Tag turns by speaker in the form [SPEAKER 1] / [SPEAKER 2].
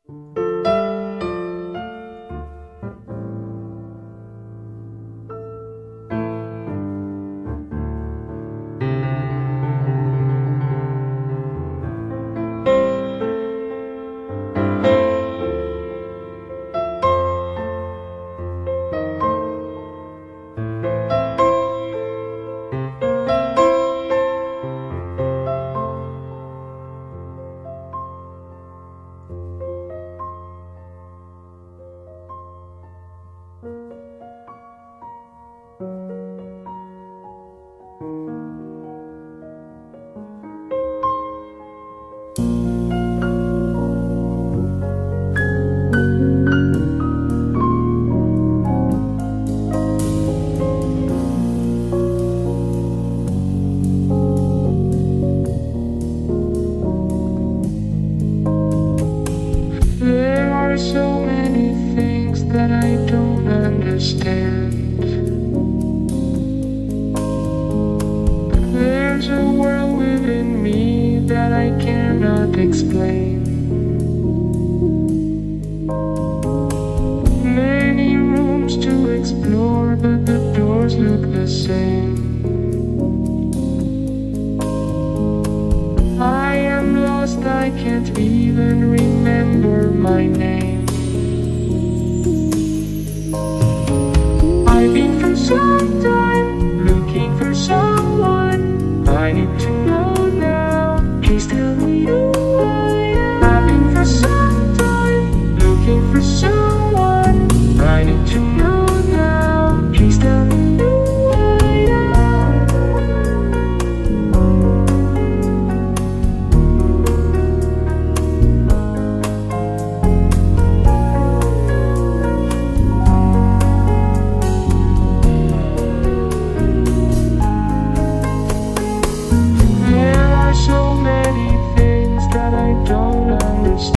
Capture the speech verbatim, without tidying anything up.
[SPEAKER 1] There are so many things that I don't understand. There's a world within me that I cannot explain. Many rooms to explore, but the doors look the same. I am lost, I can't even remember my name. I've been for some time looking for someone. I need to